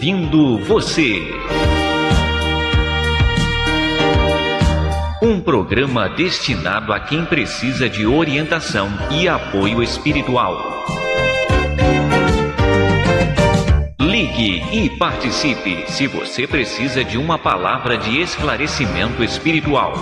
Ouvindo Você. Um programa destinado a quem precisa de orientação e apoio espiritual. Ligue e participe se você precisa de uma palavra de esclarecimento espiritual.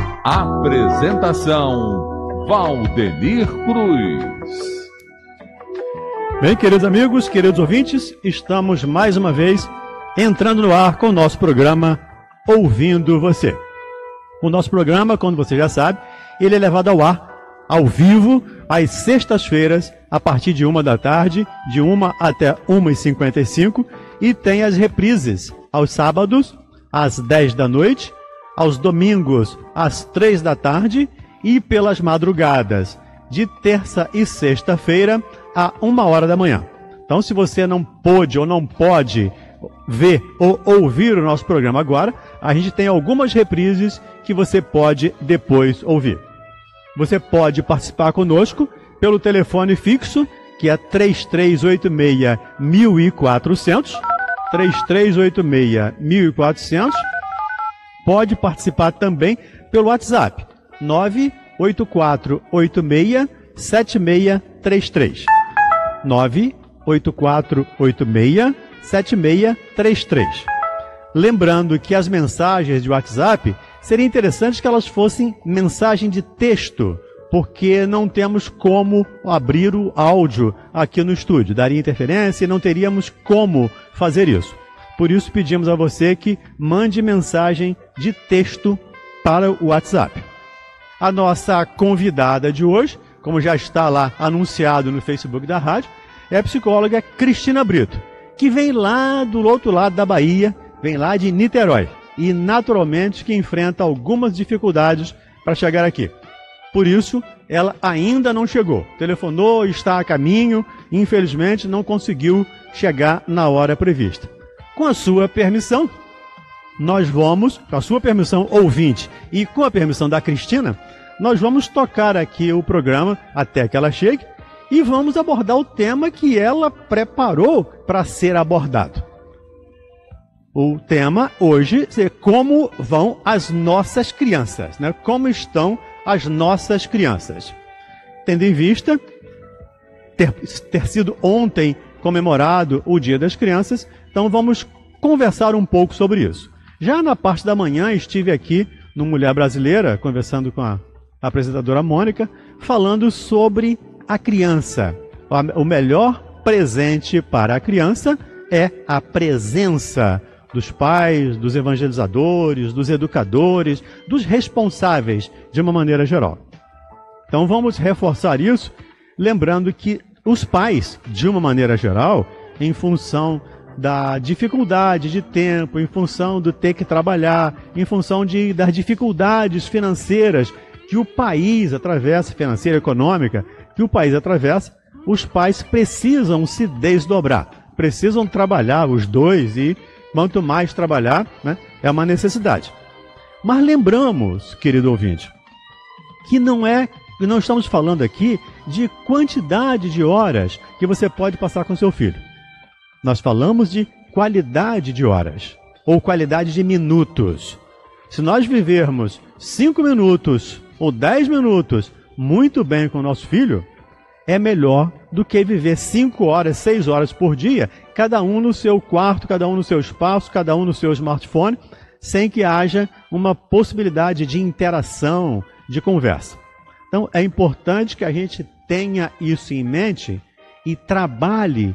Apresentação: Valdenir Cruz. Bem, queridos amigos, queridos ouvintes, estamos mais uma vez entrando no ar com o nosso programa Ouvindo Você. O nosso programa, como você já sabe, ele é levado ao ar, ao vivo, às sextas-feiras, a partir de 1 da tarde, de 1 até 1h55, e tem as reprises aos sábados, às 10 da noite, aos domingos, às 3 da tarde, e pelas madrugadas, de terça e sexta-feira, a 1h da manhã. Então, se você não pôde ou não pode ver ou ouvir o nosso programa agora, a gente tem algumas reprises que você pode depois ouvir. Você pode participar conosco pelo telefone fixo, que é 3386-1400, 3386-1400. Pode participar também pelo WhatsApp, 98486-7633. 98486-7633. Lembrando que as mensagens de WhatsApp, seria interessante que elas fossem mensagem de texto, porque não temos como abrir o áudio aqui no estúdio. Daria interferência e não teríamos como fazer isso. Por isso pedimos a você que mande mensagem de texto para o WhatsApp. A nossa convidada de hoje, como já está lá anunciado no Facebook da rádio, é a psicóloga Cristina Brito, que vem lá do outro lado da Bahia, vem lá de Niterói, e naturalmente que enfrenta algumas dificuldades para chegar aqui. Por isso, ela ainda não chegou. Telefonou, está a caminho, e infelizmente não conseguiu chegar na hora prevista. Com a sua permissão, nós vamos, com a sua permissão, ouvinte, e com a permissão da Cristina, nós vamos tocar aqui o programa até que ela chegue e vamos abordar o tema que ela preparou para ser abordado. O tema hoje é como vão as nossas crianças, né? Como estão as nossas crianças. Tendo em vista ter sido ontem comemorado o Dia das Crianças, então vamos conversar um pouco sobre isso. Já na parte da manhã estive aqui no Mulher Brasileira, conversando com a apresentadora Mônica, falando sobre a criança. O melhor presente para a criança é a presença dos pais, dos evangelizadores, dos educadores, dos responsáveis, de uma maneira geral. Então vamos reforçar isso, lembrando que os pais, de uma maneira geral, em função da dificuldade de tempo, em função do ter que trabalhar, em função das dificuldades financeiras que o país atravessa, financeira e econômica, que o país atravessa, os pais precisam se desdobrar, precisam trabalhar os dois e quanto mais trabalhar, né, é uma necessidade. Mas lembramos, querido ouvinte, que não estamos falando aqui de quantidade de horas que você pode passar com seu filho. Nós falamos de qualidade de horas, ou qualidade de minutos. Se nós vivermos 5 minutos ou 10 minutos muito bem com o nosso filho, é melhor do que viver 5 horas, 6 horas por dia, cada um no seu quarto, cada um no seu espaço, cada um no seu smartphone, sem que haja uma possibilidade de interação, de conversa. Então, é importante que a gente tenha isso em mente e trabalhe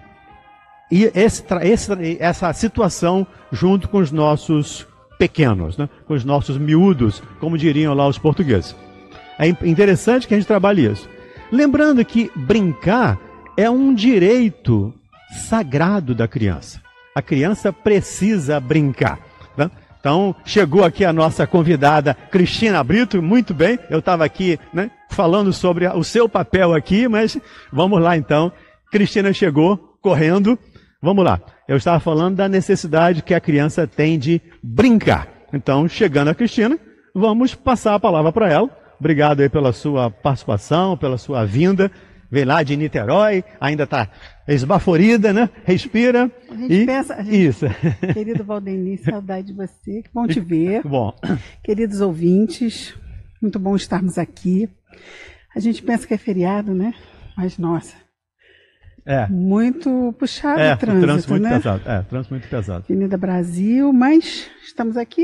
essa situação junto com os nossos pequenos, né? Com os nossos miúdos, como diriam lá os portugueses. É interessante que a gente trabalhe isso. Lembrando que brincar é um direito sagrado da criança. A criança precisa brincar, né? Então, chegou aqui a nossa convidada Cristina Brito, muito bem. Eu estava aqui, né, falando sobre o seu papel aqui, mas vamos lá então. Cristina chegou correndo. Vamos lá. Eu estava falando da necessidade que a criança tem de brincar. Então, chegando a Cristina, vamos passar a palavra para ela. Obrigado aí pela sua participação, pela sua vinda. Veio lá de Niterói, ainda está esbaforida, né? Respira. A gente pensa... Isso. Querido Valdenir, saudade de você. Que bom te ver. Bom. Queridos ouvintes, muito bom estarmos aqui. A gente pensa que é feriado, né? Mas, nossa... muito puxado o trânsito, muito né? pesado. Trânsito muito pesado. Avenida Brasil, mas estamos aqui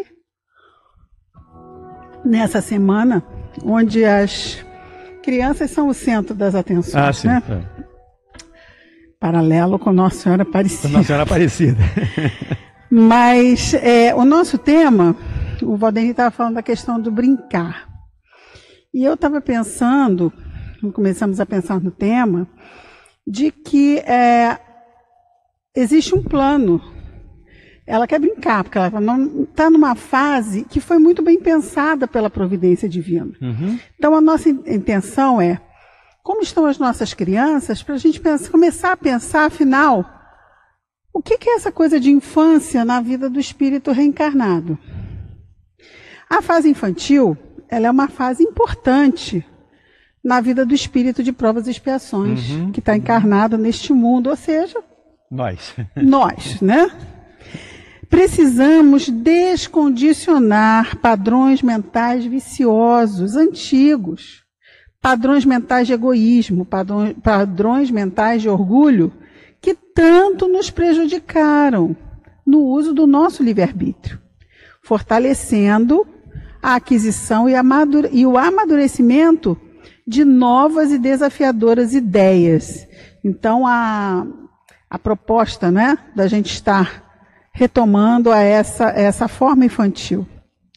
nessa semana onde as crianças são o centro das atenções, sim, né? Paralelo com Nossa Senhora Aparecida. Nossa Senhora Aparecida. Mas o nosso tema, o Valdenir estava falando da questão do brincar. E eu estava pensando, começamos a pensar no tema, de que existe um plano. Ela quer brincar, porque ela está numa fase que foi muito bem pensada pela providência divina. Uhum. Então, a nossa intenção é, como estão as nossas crianças, para a gente começar a pensar, afinal, o que é essa coisa de infância na vida do espírito reencarnado? A fase infantil, ela é uma fase importante na vida do espírito de provas e expiações, que está encarnado neste mundo, ou seja, nós, né? Precisamos descondicionar padrões mentais viciosos, antigos, padrões mentais de egoísmo, padrões mentais de orgulho, que tanto nos prejudicaram no uso do nosso livre-arbítrio, fortalecendo a aquisição e o amadurecimento de novas e desafiadoras ideias. Então, a proposta, né, da gente estar retomando essa forma infantil.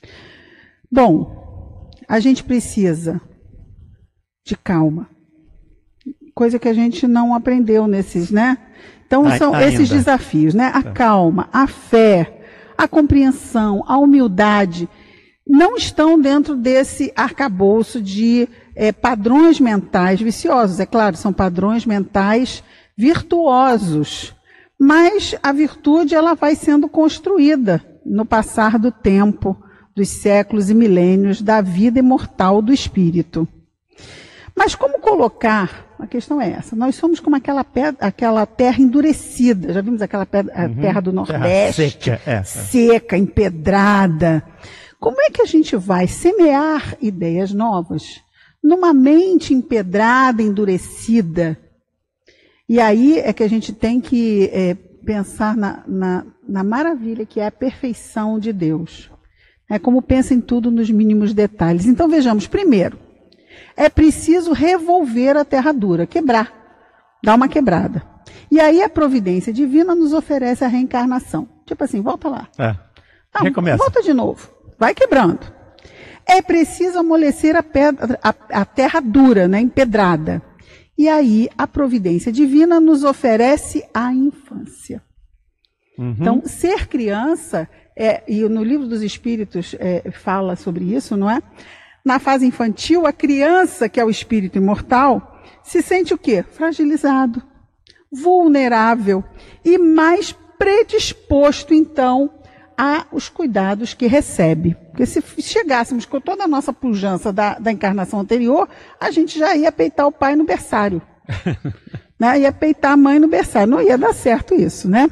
Bom, a gente precisa de calma, coisa que a gente não aprendeu nesses, né? Então, são esses desafios, né? A calma, a fé, a compreensão, a humildade, não estão dentro desse arcabouço de padrões mentais viciosos. É claro, são padrões mentais virtuosos, mas a virtude ela vai sendo construída no passar do tempo, dos séculos e milênios da vida imortal do espírito. Mas como colocar? A questão é essa. Nós somos como aquela terra endurecida. Já vimos aquela terra do Nordeste, terra seca, empedrada. Como é que a gente vai semear ideias novas numa mente empedrada, endurecida? E aí é que a gente tem que pensar na maravilha que é a perfeição de Deus. É como pensa em tudo nos mínimos detalhes. Então vejamos, primeiro, é preciso revolver a terra dura, quebrar, dar uma quebrada. E aí a providência divina nos oferece a reencarnação. Tipo assim, volta lá. Recomeça. Volta de novo, vai quebrando. É preciso amolecer a terra dura, né, empedrada. E aí, a providência divina nos oferece a infância. Então, ser criança, e no Livro dos Espíritos fala sobre isso, não é? Na fase infantil, a criança, que é o espírito imortal, se sente o quê? Fragilizado, vulnerável e mais predisposto, então, aos cuidados que recebe. Porque se chegássemos com toda a nossa pujança da encarnação anterior, a gente já ia peitar o pai no berçário. Né? Ia peitar a mãe no berçário. Não ia dar certo isso, né?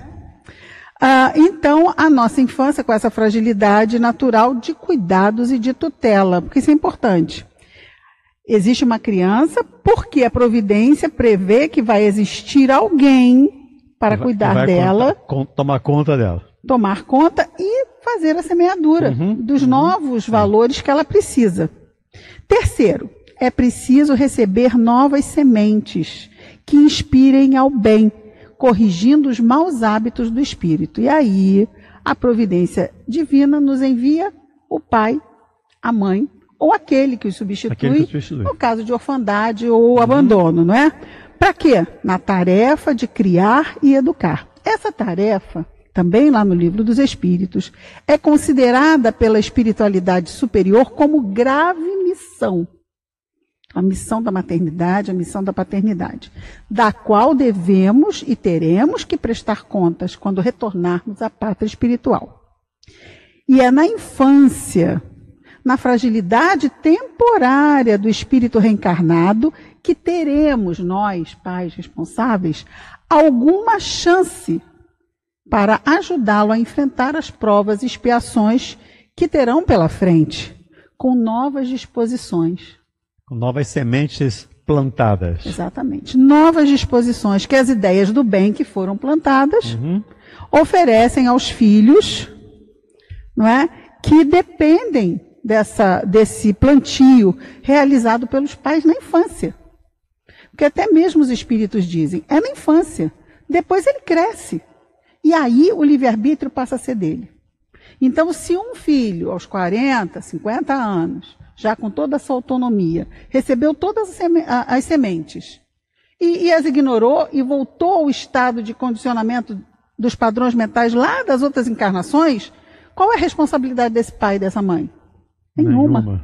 Então, a nossa infância com essa fragilidade natural de cuidados e de tutela, porque isso é importante. Existe uma criança porque a providência prevê que vai existir alguém para cuidar dela. Tomar conta dela. Tomar conta e fazer a semeadura dos novos valores que ela precisa. Terceiro, é preciso receber novas sementes que inspirem ao bem, corrigindo os maus hábitos do espírito. E aí, a providência divina nos envia o pai, a mãe, ou aquele que os substitui, no caso de orfandade ou abandono, não é? Para quê? Na tarefa de criar e educar. Essa tarefa, também lá no Livro dos Espíritos, é considerada pela espiritualidade superior como grave missão. A missão da maternidade, a missão da paternidade, da qual devemos e teremos que prestar contas quando retornarmos à pátria espiritual. E é na infância, na fragilidade temporária do espírito reencarnado, que teremos nós, pais responsáveis, alguma chance para ajudá-lo a enfrentar as provas e expiações que terão pela frente, com novas disposições. Com novas sementes plantadas. Exatamente. Novas disposições que as ideias do bem que foram plantadas oferecem aos filhos, não é? Que dependem desse plantio realizado pelos pais na infância. Porque até mesmo os espíritos dizem, é na infância, depois ele cresce. E aí o livre-arbítrio passa a ser dele. Então, se um filho, aos 40, 50 anos, já com toda essa autonomia, recebeu todas as sementes e as ignorou e voltou ao estado de condicionamento dos padrões mentais lá das outras encarnações, qual é a responsabilidade desse pai e dessa mãe? Nenhuma.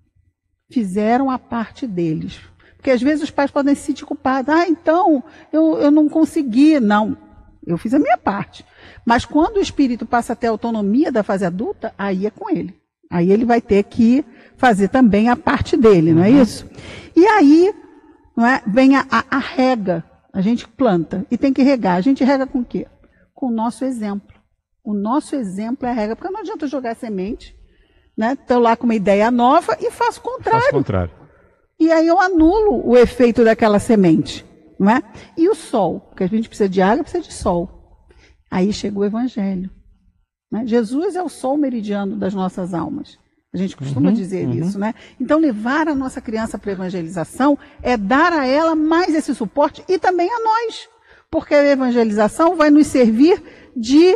Fizeram a parte deles. Porque às vezes os pais podem se sentir culpados. Então, eu não consegui. Não, eu fiz a minha parte. Mas quando o espírito passa a ter autonomia da fase adulta, aí é com ele. Aí ele vai ter que fazer também a parte dele, não é isso? E aí, não é, vem a rega. A gente planta e tem que regar. A gente rega com o quê? Com o nosso exemplo. O nosso exemplo é a regra. Porque não adianta jogar semente, né? Estou lá com uma ideia nova e faço o contrário. Faço o contrário. E aí eu anulo o efeito daquela semente, não é? E o sol, porque a gente precisa de água, precisa de sol. Aí chega o evangelho. Né? Jesus é o sol meridiano das nossas almas. A gente costuma dizer isso, né? Então, levar a nossa criança para a evangelização é dar a ela mais esse suporte e também a nós. Porque a evangelização vai nos servir de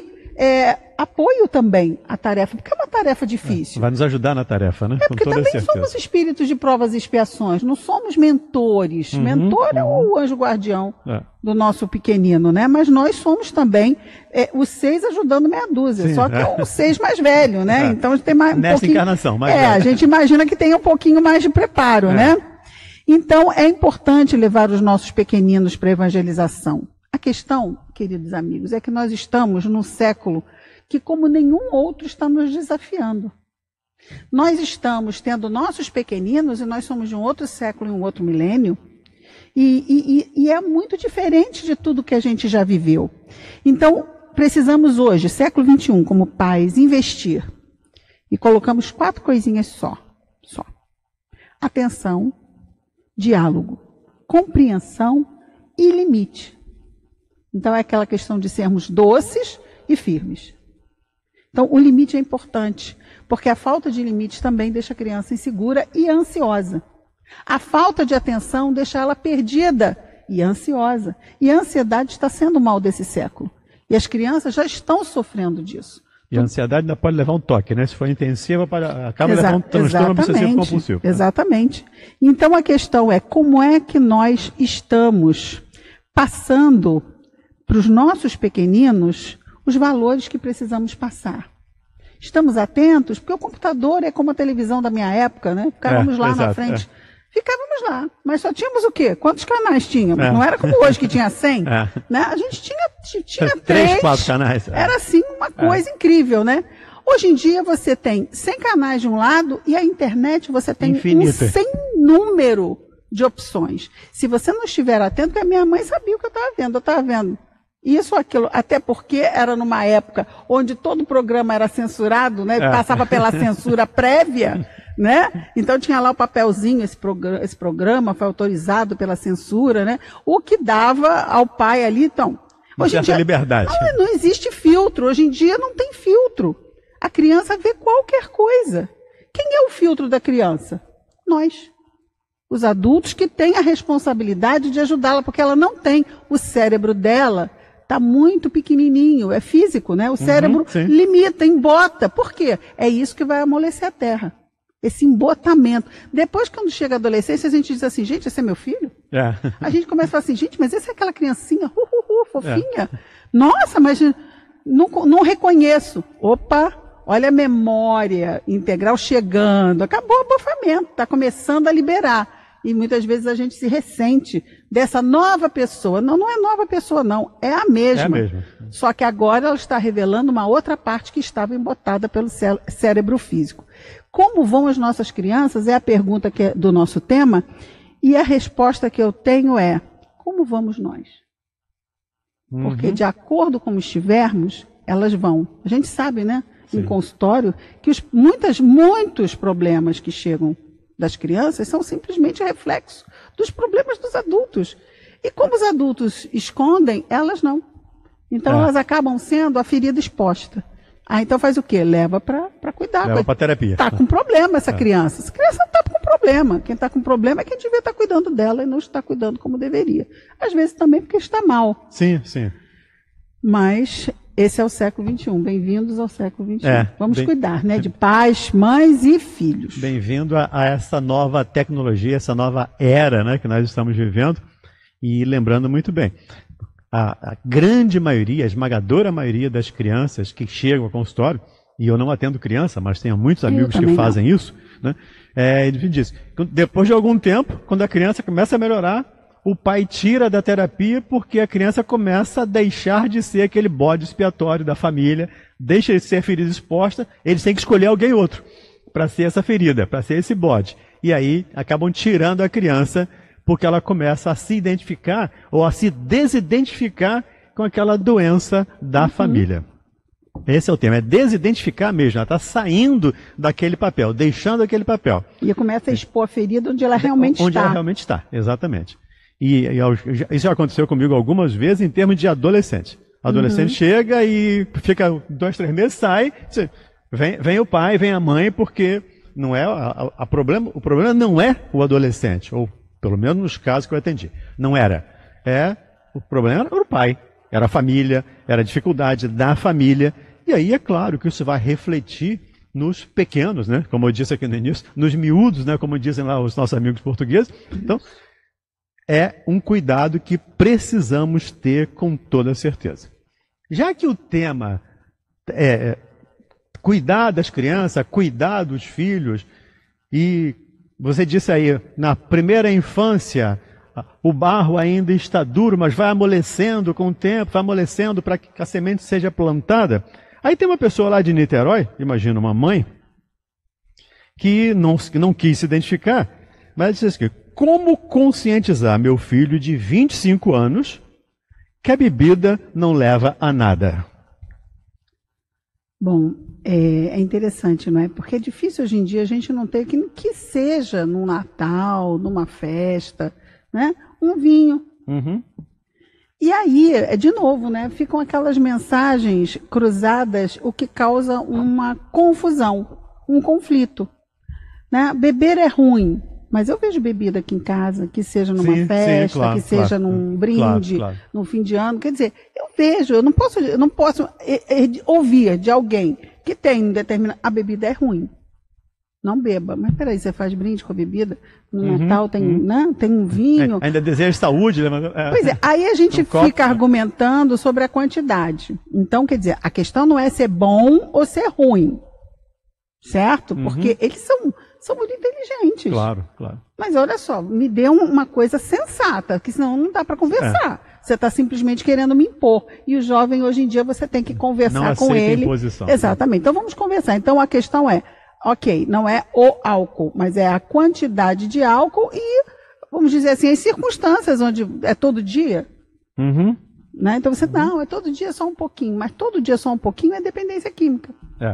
apoio também à tarefa, porque é uma tarefa difícil. Vai nos ajudar na tarefa, né? Porque também somos espíritos de provas e expiações, não somos mentores. Mentor é o anjo guardião do nosso pequenino, né? Mas nós somos também os 6 ajudando meia dúzia, só que é o 6 mais velho, né? Então a gente tem mais nessa encarnação, mais velho. A gente imagina que tem um pouquinho mais de preparo, né? Então é importante levar os nossos pequeninos para a evangelização. A questão, queridos amigos, é que nós estamos num século que, como nenhum outro, está nos desafiando. Nós estamos tendo nossos pequeninos e nós somos de um outro século e um outro milênio, e é muito diferente de tudo que a gente já viveu. Então, precisamos hoje, século XXI, como pais, investir. E colocamos 4 coisinhas só. Atenção, diálogo, compreensão e limite. Então, é aquela questão de sermos doces e firmes. Então, o limite é importante, porque a falta de limites também deixa a criança insegura e ansiosa. A falta de atenção deixa ela perdida e ansiosa. E a ansiedade está sendo o mal desse século. E as crianças já estão sofrendo disso. E a ansiedade ainda pode levar um toque, né? Se for intensiva, acaba levando um transtorno obsessivo compulsivo. Exatamente. Então, a questão é como é que nós estamos passando para os nossos pequeninos os valores que precisamos passar. Estamos atentos, porque o computador é como a televisão da minha época, né? Ficávamos lá na frente. Ficávamos lá, mas só tínhamos o quê? Quantos canais tínhamos? Não era como hoje que tinha 100, né? A gente tinha 3, 4 canais. Era assim uma coisa incrível, né? Hoje em dia você tem 100 canais de um lado e a internet você tem um sem número de opções. Se você não estiver atento, porque a minha mãe sabia o que eu estava vendo. Isso, aquilo, até porque era numa época onde todo programa era censurado, né? Passava pela censura prévia, né? Então tinha lá o papelzinho, esse programa foi autorizado pela censura, né? O que dava ao pai ali, então... Hoje em dia, liberdade. Não existe filtro, hoje em dia não tem filtro. A criança vê qualquer coisa. Quem é o filtro da criança? Nós. Os adultos que têm a responsabilidade de ajudá-la, porque ela não tem o cérebro dela... Está muito pequenininho, é físico, né? O cérebro limita, embota. Por quê? É isso que vai amolecer a terra. Esse embotamento. Depois, quando chega a adolescência, a gente diz assim, gente, esse é meu filho? A gente começa a falar assim, gente, mas essa é aquela criancinha, fofinha. Nossa, mas não reconheço. Opa, olha a memória integral chegando. Acabou o abafamento, está começando a liberar. E muitas vezes a gente se ressente dessa nova pessoa. Não é nova pessoa, não. É a mesma. É a mesma. Só que agora ela está revelando uma outra parte que estava embotada pelo cérebro físico. como vão as nossas crianças? É a pergunta que é do nosso tema. E a resposta que eu tenho é, como vamos nós? Porque de acordo com como estivermos, elas vão. A gente sabe, né, em consultório, que muitos problemas que chegam das crianças são simplesmente reflexo dos problemas dos adultos. E como os adultos escondem, elas não. Então elas acabam sendo a ferida exposta. Então faz o quê? Leva para cuidar. Leva para terapia. Está com problema essa criança. Essa criança não está com problema. Quem está com problema é quem devia estar cuidando dela e não está cuidando como deveria. Às vezes também porque está mal. Sim, sim. Mas esse é o século XXI. Bem-vindos ao século XXI. Vamos cuidar, né? De pais, mães e filhos. Bem-vindo a essa nova tecnologia, essa nova era, né, que nós estamos vivendo. E lembrando muito bem, a grande maioria, a esmagadora maioria das crianças que chegam ao consultório, e eu não atendo criança, mas tenho muitos amigos que fazem isso, né? Ele diz, depois de algum tempo, quando a criança começa a melhorar, o pai tira da terapia porque a criança começa a deixar de ser aquele bode expiatório da família, deixa de ser a ferida exposta, eles têm que escolher alguém outro para ser essa ferida, para ser esse bode. E aí acabam tirando a criança porque ela começa a se identificar ou a se desidentificar com aquela doença da família. Esse é o tema, é desidentificar mesmo, ela está saindo daquele papel, deixando aquele papel. E começa a expor a ferida onde ela realmente está. Onde ela realmente está, exatamente. E isso já aconteceu comigo algumas vezes em termos de adolescente. O adolescente chega e fica 2, 3 meses, sai, vem o pai, vem a mãe, porque não é o problema não é o adolescente, ou pelo menos nos casos que eu atendi. Não era. O problema era o pai, era a família, era a dificuldade da família. E aí é claro que isso vai refletir nos pequenos, né? Como eu disse aqui no início, nos miúdos, né? Como dizem lá os nossos amigos portugueses. Então, é um cuidado que precisamos ter com toda certeza. Já que o tema é cuidar das crianças, cuidar dos filhos, e você disse aí, na primeira infância, o barro ainda está duro, mas vai amolecendo com o tempo, vai amolecendo para que a semente seja plantada. Aí tem uma pessoa lá de Niterói, imagina uma mãe, que não quis se identificar, mas disse assim, como conscientizar meu filho de 25 anos que a bebida não leva a nada? Bom, é interessante, não é? Porque é difícil hoje em dia a gente não ter que seja num Natal, numa festa, né? Um vinho. E aí, de novo, né? Ficam aquelas mensagens cruzadas, o que causa uma confusão, um conflito. Né? Beber é ruim. Mas eu vejo bebida aqui em casa, que seja numa festa, claro, que seja num brinde, num fim de ano. Quer dizer, eu vejo, eu não posso ouvir de alguém que tem um determinado... A bebida é ruim. Não beba. Mas peraí, você faz brinde com a bebida? No Natal tem, né, tem um vinho. Ainda deseja saúde. Pois é, aí a gente fica argumentando sobre a quantidade. Então, quer dizer, a questão não é ser bom ou ser ruim. Certo? Porque eles são muito inteligentes. Claro, claro. Mas olha só, me dê uma coisa sensata, que senão não dá para conversar. Você está simplesmente querendo me impor. E o jovem, hoje em dia, você tem que conversar com ele. Imposição. Exatamente. Então vamos conversar. Então a questão é, ok, não é o álcool, mas é a quantidade de álcool e, vamos dizer assim, as circunstâncias onde é todo dia. Né? Então você, não, é todo dia só um pouquinho. Mas todo dia só um pouquinho é dependência química.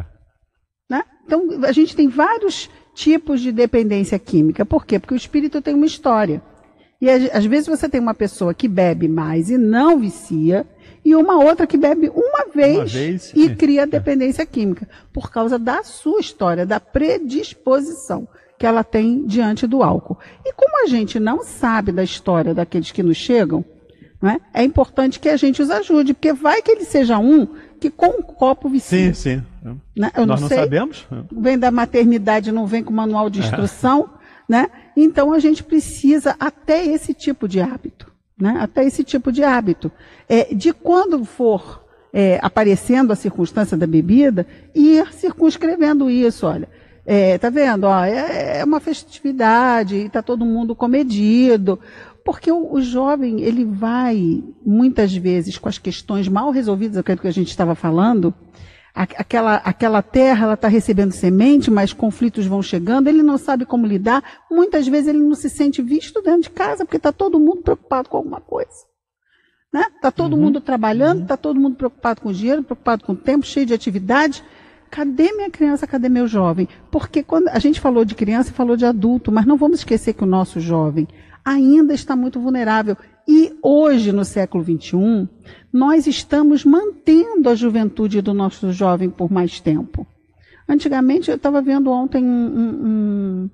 Né? Então a gente tem vários tipos de dependência química. Por quê? Porque o espírito tem uma história. E às vezes você tem uma pessoa que bebe mais e não vicia, e uma outra que bebe uma vez e cria dependência química, por causa da sua história, da predisposição que ela tem diante do álcool. E como a gente não sabe da história daqueles que nos chegam, né, é importante que a gente os ajude, porque vai que ele seja um que com um copo vicia. Sim. Né? Nós não sabemos. Vem da maternidade, não vem com manual de instrução, né? Então a gente precisa até esse tipo de hábito, né? Até esse tipo de hábito. De quando for aparecendo a circunstância da bebida, ir circunscrevendo isso, olha. Tá vendo? Ó, é uma festividade, está todo mundo comedido. Porque o jovem, ele vai, muitas vezes, com as questões mal resolvidas, aquilo que a gente estava falando, Aquela terra, ela está recebendo semente, mas conflitos vão chegando, ele não sabe como lidar. Muitas vezes ele não se sente visto dentro de casa, porque está todo mundo preocupado com alguma coisa. Está todo mundo trabalhando, está todo mundo preocupado com dinheiro, preocupado com o tempo, cheio de atividade. Cadê minha criança, cadê meu jovem? Porque quando a gente falou de criança e falou de adulto, mas não vamos esquecer que o nosso jovem ainda está muito vulnerável. E hoje, no século XXI, nós estamos mantendo a juventude do nosso jovem por mais tempo. Antigamente, eu estava vendo ontem um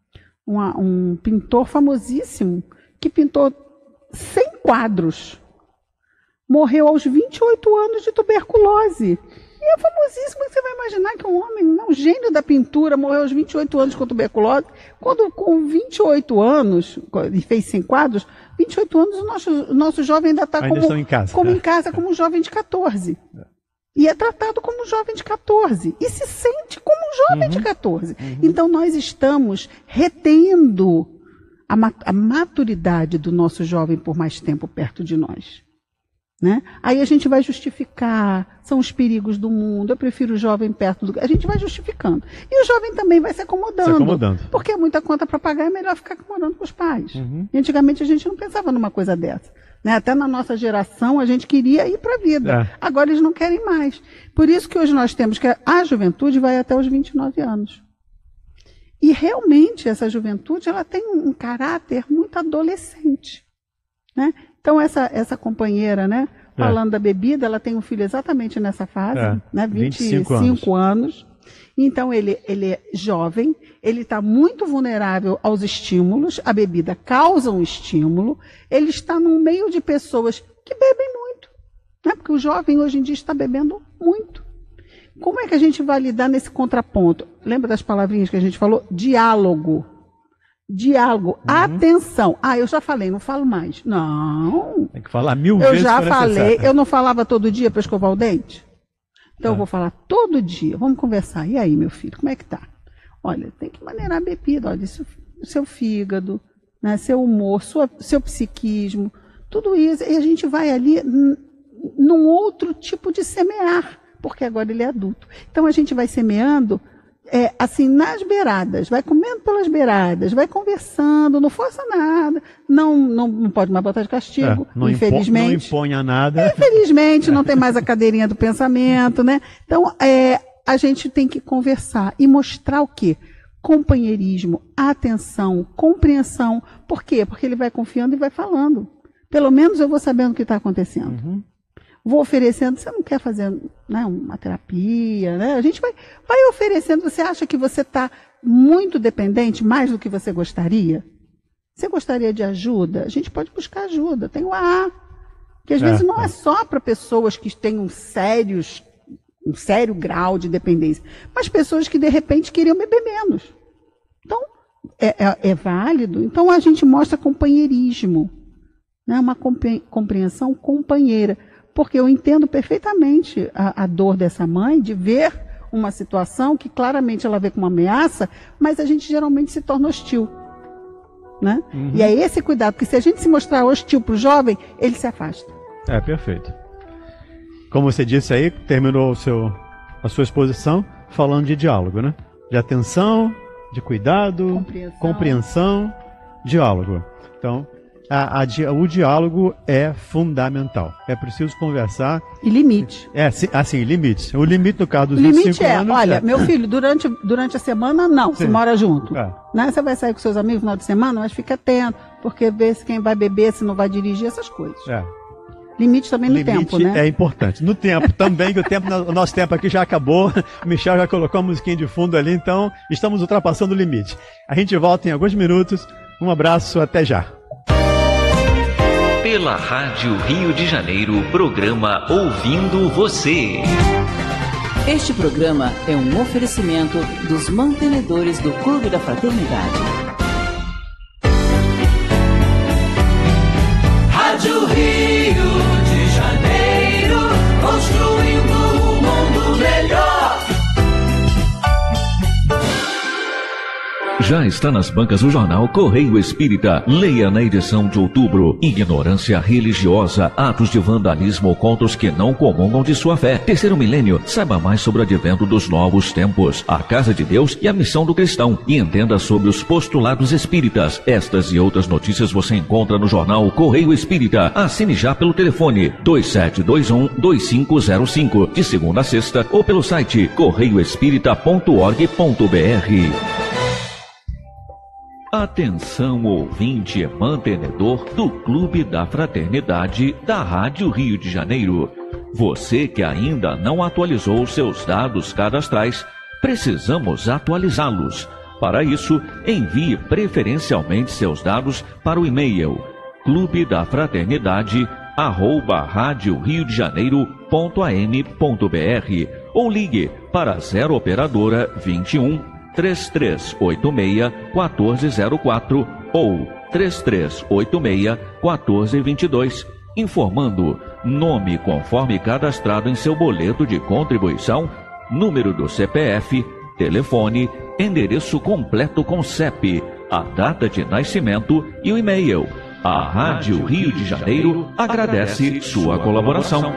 pintor famosíssimo que pintou 100 quadros. Morreu aos 28 anos de tuberculose. E é famosíssimo, você vai imaginar que um homem, um gênio da pintura, morreu aos 28 anos com tuberculose, quando com 28 anos, e fez 100 quadros, 28 anos o nosso jovem ainda está como em casa, como um jovem de 14. E é tratado como um jovem de 14. E se sente como um jovem de 14. Então nós estamos retendo a maturidade do nosso jovem por mais tempo perto de nós. Né? Aí a gente vai justificar, são os perigos do mundo, eu prefiro o jovem perto do... A gente vai justificando. E o jovem também vai se acomodando. Porque é muita conta para pagar, é melhor ficar acomodando com os pais. E antigamente a gente não pensava numa coisa dessa. Né? Até na nossa geração a gente queria ir para a vida. Agora eles não querem mais. Por isso que hoje nós temos que a juventude vai até os 29 anos. E realmente essa juventude ela tem um caráter muito adolescente. Né? Então, essa companheira, né, falando da bebida, ela tem um filho exatamente nessa fase, né, 25 anos. Então, ele é jovem, ele está muito vulnerável aos estímulos, a bebida causa um estímulo, ele está no meio de pessoas que bebem muito, né, porque o jovem hoje em dia está bebendo muito. Como é que a gente vai lidar nesse contraponto? Lembra das palavrinhas que a gente falou? Diálogo. Atenção. Eu já falei, não falo mais. Não. Tem que falar 1000 vezes. Eu já falei, eu não falava todo dia para escovar o dente? Então eu vou falar todo dia. Vamos conversar. E aí, meu filho, como é que tá? Olha, tem que maneirar a bebida. Olha, o seu fígado, né, seu humor, seu psiquismo, tudo isso. E a gente vai ali num outro tipo de semear, porque agora ele é adulto. Então a gente vai semeando assim, nas beiradas, vai comendo pelas beiradas, vai conversando, não força nada, não pode mais botar de castigo, infelizmente. Não imponha nada. Infelizmente, não tem mais a cadeirinha do pensamento, né? Então, a gente tem que conversar e mostrar o quê? Companheirismo, atenção, compreensão. Por quê? Porque ele vai confiando e vai falando. Pelo menos eu vou sabendo o que está acontecendo. Vou oferecendo, você não quer fazer, né, uma terapia, né? A gente vai oferecendo, você acha que você está muito dependente, mais do que você gostaria? Você gostaria de ajuda? A gente pode buscar ajuda, tem o AA, que às vezes não é só para pessoas que têm um sério grau de dependência, mas pessoas que de repente queriam beber menos. Então, é válido. Então a gente mostra companheirismo, né, uma compreensão companheira. Porque eu entendo perfeitamente a dor dessa mãe de ver uma situação que claramente ela vê como uma ameaça, mas a gente geralmente se torna hostil. Né? E é esse cuidado, porque se a gente se mostrar hostil para o jovem, ele se afasta. Perfeito. Como você disse aí, terminou a sua exposição falando de diálogo, né? De atenção, de cuidado, compreensão, diálogo. Então, o diálogo é fundamental. É preciso conversar. E limite. Limites. O limite, no caso dos 25 anos... Olha, meu filho, durante a semana, não. Você mora junto. Né? Você vai sair com seus amigos no final de semana, mas fica atento, porque vê se quem vai beber, se não vai dirigir, essas coisas. Limite também no tempo, né? É importante. No tempo também, que o nosso tempo aqui já acabou. O Michel já colocou a musiquinha de fundo ali, então estamos ultrapassando o limite. A gente volta em alguns minutos. Um abraço, até já. Pela Rádio Rio de Janeiro, programa Ouvindo Você. Este programa é um oferecimento dos mantenedores do Clube da Fraternidade. Rádio Rio de Janeiro, construindo um mundo melhor. Já está nas bancas o jornal Correio Espírita. Leia na edição de outubro. Ignorância religiosa, atos de vandalismo contra os que não comungam de sua fé. Terceiro milênio, saiba mais sobre o advento dos novos tempos, a casa de Deus e a missão do cristão. E entenda sobre os postulados espíritas. Estas e outras notícias você encontra no jornal Correio Espírita. Assine já pelo telefone 2721-2505, de segunda a sexta, ou pelo site correioespírita.org.br. Atenção, ouvinte e mantenedor do Clube da Fraternidade da Rádio Rio de Janeiro. Você que ainda não atualizou seus dados cadastrais, precisamos atualizá-los. Para isso, envie preferencialmente seus dados para o e-mail clubeDaFraternidade@radioriodejaneiro.am.br ou ligue para 0 operadora 21 3386-1404 ou 3386-1422, informando nome conforme cadastrado em seu boleto de contribuição, número do CPF, telefone, endereço completo com CEP, a data de nascimento e o e-mail. A Rádio Rio de Janeiro agradece sua colaboração.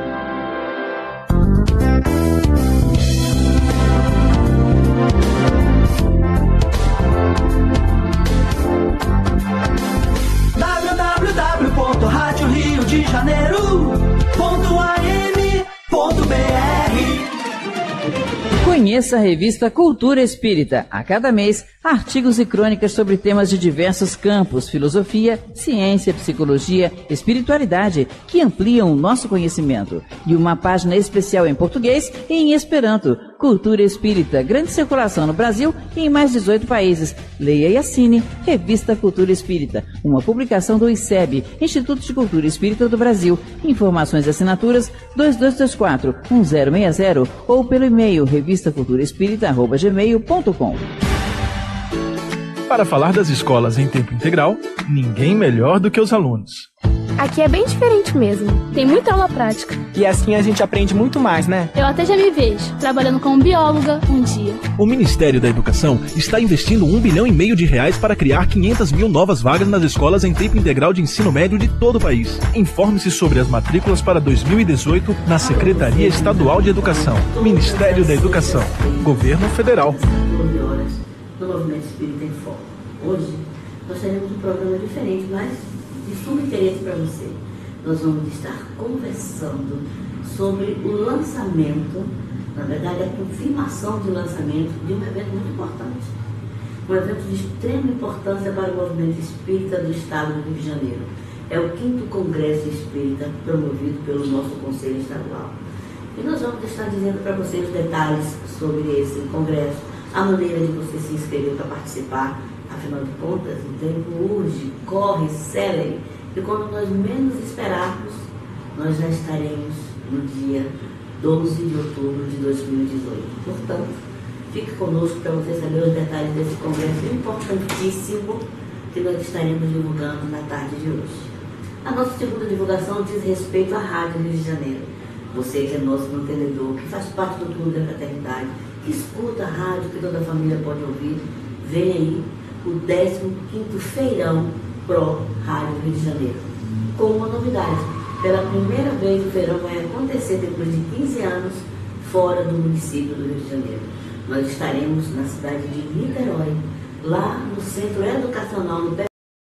Conheça a revista Cultura Espírita. A cada mês, artigos e crônicas sobre temas de diversos campos, filosofia, ciência, psicologia, espiritualidade, que ampliam o nosso conhecimento. E uma página especial em português e em esperanto. Cultura Espírita, grande circulação no Brasil e em mais 18 países. Leia e assine Revista Cultura Espírita, uma publicação do ICEB, Instituto de Cultura Espírita do Brasil. Informações e assinaturas 2224-1060 ou pelo e-mail revistaculturaespírita@gmail.com. Para falar das escolas em tempo integral, ninguém melhor do que os alunos. Aqui é bem diferente mesmo. Tem muita aula prática. E assim a gente aprende muito mais, né? Eu até já me vejo trabalhando como bióloga um dia. O Ministério da Educação está investindo R$1,5 bilhão para criar 500 mil novas vagas nas escolas em tempo integral de ensino médio de todo o país. Informe-se sobre as matrículas para 2018 na Secretaria Estadual de Educação. Ministério da Educação. Governo Federal. No Movimento Espírita em Foco. Hoje, nós teremos um programa diferente, mas de sumo interesse para você. Nós vamos estar conversando sobre o lançamento, na verdade, a confirmação de lançamento de um evento muito importante. Um evento de extrema importância para o movimento espírita do Estado do Rio de Janeiro. É o 5º Congresso Espírita, promovido pelo nosso Conselho Estadual. E nós vamos estar dizendo para vocês os detalhes sobre esse congresso, a maneira de você se inscrever para participar. Afinal de contas, o tempo urge, corre, célere, e quando nós menos esperarmos, nós já estaremos no dia 12 de outubro de 2018. Portanto, fique conosco para você saber os detalhes desse congresso importantíssimo que nós estaremos divulgando na tarde de hoje. A nossa segunda divulgação diz respeito à Rádio Rio de Janeiro. Você que é nosso mantenedor, que faz parte do Clube da Fraternidade, que escuta a rádio, que toda a família pode ouvir, vem aí o 15º Feirão Pro Rádio Rio de Janeiro. Com uma novidade, pela primeira vez o feirão vai acontecer depois de 15 anos fora do município do Rio de Janeiro. Nós estaremos na cidade de Niterói, lá no Centro Educacional do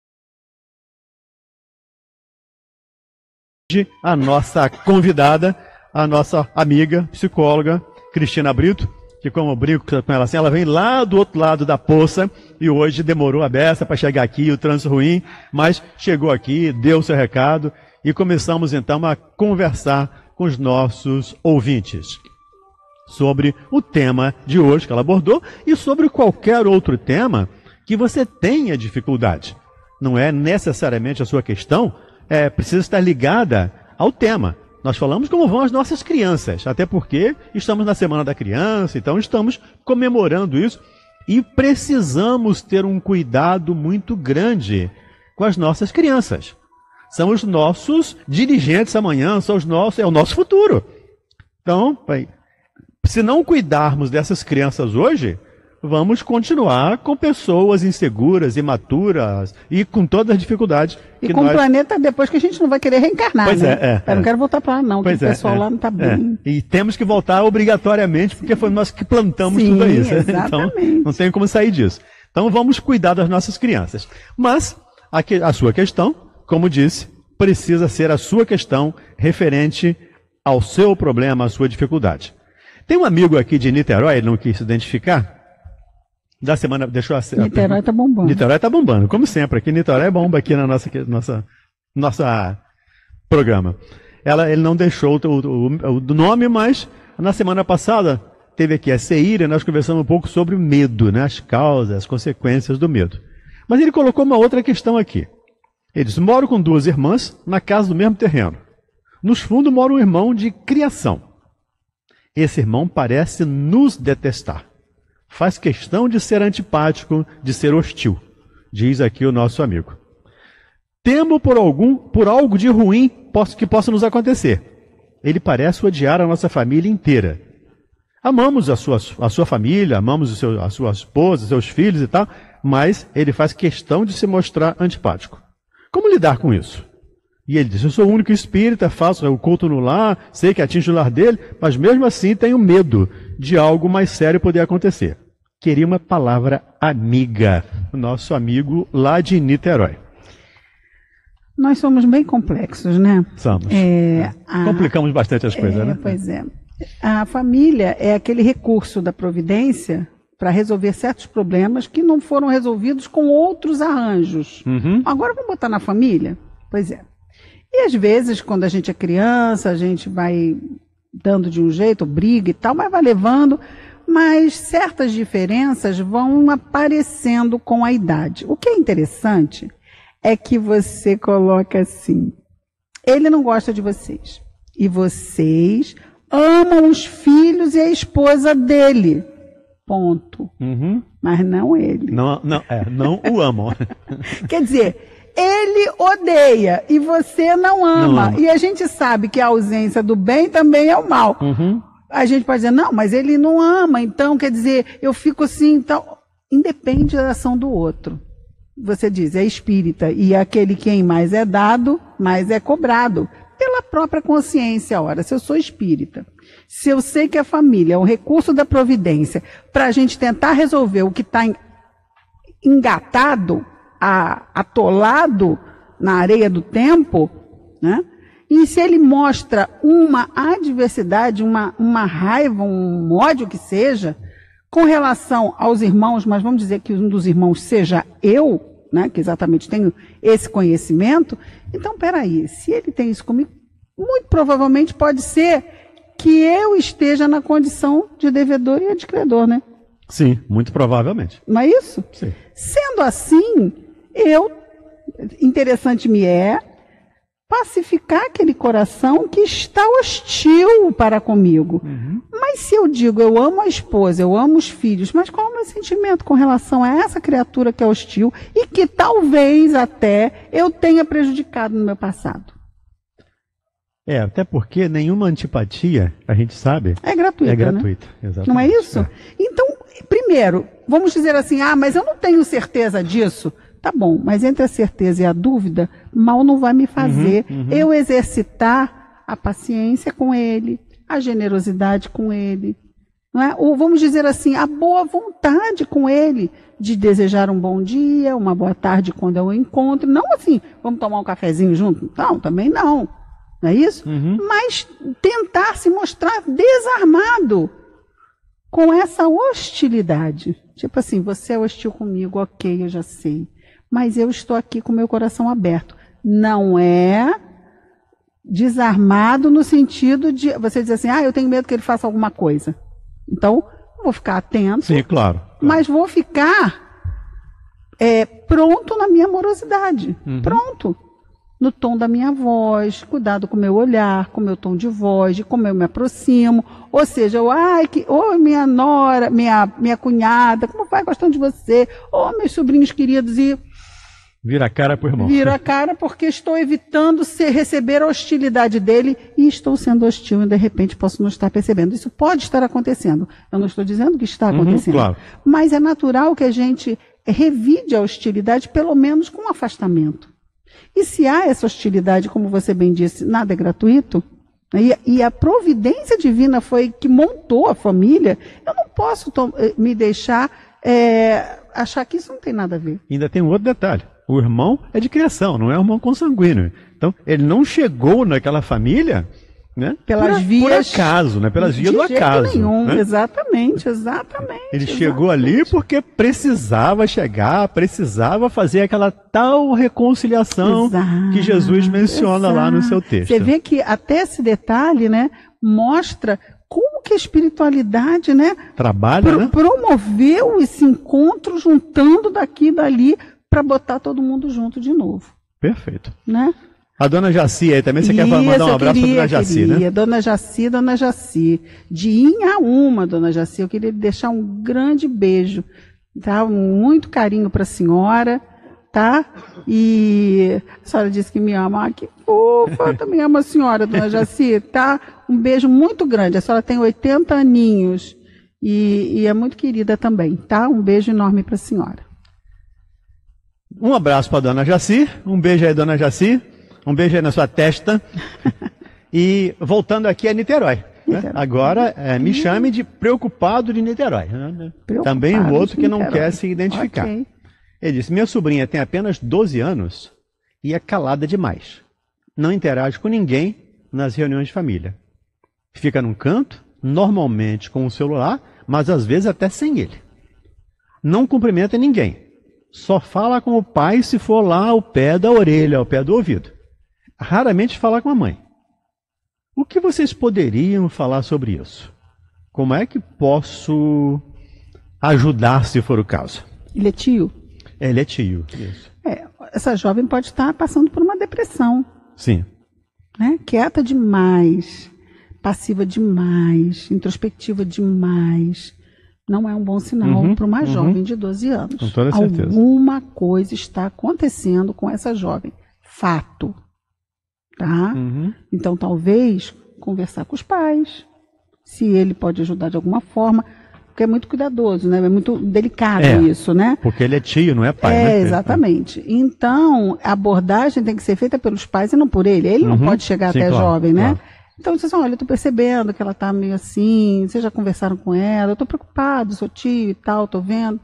A nossa convidada, a nossa amiga, psicóloga, Cristina Brito, que, como eu brinco com ela assim, ela vem lá do outro lado da poça e hoje demorou a beça para chegar aqui, o trânsito ruim, mas chegou aqui, deu seu recado e começamos então a conversar com os nossos ouvintes sobre o tema de hoje que ela abordou e sobre qualquer outro tema que você tenha dificuldade. Não é necessariamente a sua questão, precisa estar ligada ao tema. Nós falamos como vão as nossas crianças, até porque estamos na Semana da Criança, então estamos comemorando isso e precisamos ter um cuidado muito grande com as nossas crianças. São os nossos dirigentes amanhã, é o nosso futuro. Então, se não cuidarmos dessas crianças hoje, vamos continuar com pessoas inseguras, imaturas e com todas as dificuldades. E com o planeta depois que a gente não vai querer reencarnar, pois né? Eu não quero voltar para lá, não, que o pessoal lá não está bem. E temos que voltar obrigatoriamente, porque foi nós que plantamos Sim, tudo isso. Exatamente. Então, não tem como sair disso. Então, vamos cuidar das nossas crianças. Mas, a sua questão, como disse, precisa ser a sua questão referente ao seu problema, à sua dificuldade. Tem um amigo aqui de Niterói, ele não quis se identificar, da semana, deixou Niterói está bombando. Niterói está bombando, como sempre, aqui Niterói é bomba aqui na nossa programa. Ele não deixou o nome, mas na semana passada teve aqui a Ceíra, nós conversamos um pouco sobre o medo, né, as causas, as consequências do medo. Mas ele colocou uma outra questão aqui. Ele diz: moro com 2 irmãs na casa do mesmo terreno. Nos fundos mora um irmão de criação. Esse irmão parece nos detestar. Faz questão de ser antipático, de ser hostil, diz aqui o nosso amigo. Temo por algo de ruim que possa nos acontecer. Ele parece odiar a nossa família inteira. Amamos a sua família, amamos a sua esposa, seus filhos e tal, mas ele faz questão de se mostrar antipático. Como lidar com isso? E ele diz: eu sou o único espírita, faço o culto no lar, sei que atinge o lar dele, mas mesmo assim tenho medo de algo mais sério poder acontecer. Queria uma palavra amiga, o nosso amigo lá de Niterói. Nós somos bem complexos, né? Somos. Complicamos bastante as coisas, né? Pois é. A família é aquele recurso da providência para resolver certos problemas que não foram resolvidos com outros arranjos. Agora vamos botar na família? Pois é. E às vezes, quando a gente é criança, a gente vai dando de um jeito, briga e tal, mas vai levando, mas certas diferenças vão aparecendo com a idade. O que é interessante é que você coloca assim: ele não gosta de vocês, e vocês amam os filhos e a esposa dele. Ponto. Mas não ele. Não o amam. Quer dizer, ele odeia e você não ama. E a gente sabe que a ausência do bem também é o mal. A gente pode dizer: não, mas ele não ama, então quer dizer, eu fico assim, então. Independe da ação do outro. Você diz, é espírita, e aquele quem mais é dado, mais é cobrado. Pela própria consciência. Ora, se eu sou espírita, se eu sei que a família é um recurso da providência para a gente tentar resolver o que está engatado, atolado na areia do tempo, né? E se ele mostra uma adversidade, uma raiva, um ódio que seja, com relação aos irmãos, mas vamos dizer que um dos irmãos seja eu, né, que exatamente tenho esse conhecimento, então, peraí, se ele tem isso comigo, muito provavelmente pode ser que eu esteja na condição de devedor e de credor, né? Sim, muito provavelmente. Não é isso? Sim. Sendo assim, interessante me é pacificar aquele coração que está hostil para comigo. Mas se eu digo, eu amo a esposa, eu amo os filhos, mas qual é o meu sentimento com relação a essa criatura que é hostil e que talvez até eu tenha prejudicado no meu passado? Até porque nenhuma antipatia, a gente sabe, é gratuita. É gratuita, né? Exatamente. Não é isso? Então, primeiro, vamos dizer assim, mas eu não tenho certeza disso. Tá bom, mas entre a certeza e a dúvida, mal não vai me fazer eu exercitar a paciência com ele, a generosidade com ele, não é? Ou vamos dizer assim, a boa vontade com ele, de desejar um bom dia, uma boa tarde quando eu o encontro. Não assim, vamos tomar um cafezinho junto? Não, também não. Não é isso? Mas tentar se mostrar desarmado com essa hostilidade. Tipo assim, você é hostil comigo, ok, eu já sei. Mas eu estou aqui com o meu coração aberto. Não é desarmado no sentido de você dizer assim, eu tenho medo que ele faça alguma coisa. Então, vou ficar atento. Sim, claro. Mas vou ficar pronto na minha amorosidade. Pronto. No tom da minha voz, cuidado com o meu olhar, com o meu tom de voz, de como eu me aproximo. Ou seja, minha nora, minha cunhada, como vai gostando de você? Meus sobrinhos queridos, e Vira a cara pro irmão. Viro a cara porque estou evitando receber a hostilidade dele e estou sendo hostil e de repente posso não estar percebendo. Isso pode estar acontecendo. Eu não estou dizendo que está acontecendo. Claro. Mas é natural que a gente revide a hostilidade, pelo menos com afastamento. E se há essa hostilidade, como você bem disse, nada é gratuito, e a providência divina foi que montou a família, eu não posso me deixar achar que isso não tem nada a ver. Ainda tem um outro detalhe. O irmão é de criação, não é um irmão consanguíneo. Então, ele não chegou naquela família, né, pelas vias, por acaso, né, pelas vias do acaso. Nenhum. Né? Exatamente. Ele chegou ali porque precisava chegar, precisava fazer aquela tal reconciliação que Jesus menciona lá no seu texto. Você vê que até esse detalhe, né, mostra como que a espiritualidade, né, trabalha, né? Promoveu esse encontro juntando daqui e dali para botar todo mundo junto de novo. Perfeito. Né? A dona Jaci aí também, você quer mandar um abraço para a dona Jaci, né? Dona Jaci. De Inhaúma, dona Jaci, eu queria deixar um grande beijo, tá? Muito carinho para a senhora, tá? E a senhora disse que me ama. Que fofa, eu também amo a senhora, dona Jaci, tá? Um beijo muito grande. A senhora tem 80 aninhos e é muito querida também, tá? Um beijo enorme para a senhora. Um abraço para a dona Jaci, um beijo aí, dona Jaci, um beijo aí na sua testa. E voltando aqui a Niterói. Né? Agora, me chame de preocupado de Niterói. Né? Também o outro que não quer se identificar. Okay. Ele disse, minha sobrinha tem apenas 12 anos e é calada demais. Não interage com ninguém nas reuniões de família. Fica num canto, normalmente com o celular, mas às vezes até sem ele. Não cumprimenta ninguém. Só fala com o pai se for lá ao pé da orelha, ao pé do ouvido. Raramente fala com a mãe. O que vocês poderiam falar sobre isso? Como é que posso ajudar, se for o caso? Ele é tio? Ele é tio, isso. Essa jovem pode estar passando por uma depressão. Sim. Né? Quieta demais, passiva demais, introspectiva demais. Não é um bom sinal para uma jovem de 12 anos. Com toda certeza. Alguma coisa está acontecendo com essa jovem. Fato. Tá? Então, talvez, conversar com os pais, se ele pode ajudar de alguma forma, porque é muito cuidadoso, né? É muito delicado isso, né? Porque ele é tio, não é pai, né? Exatamente. Então, a abordagem tem que ser feita pelos pais e não por ele. Ele não pode chegar até a jovem, né? Claro. Então, você diz, olha, eu estou percebendo que ela está meio assim, vocês já conversaram com ela, eu estou preocupado, sou tio e tal, estou vendo.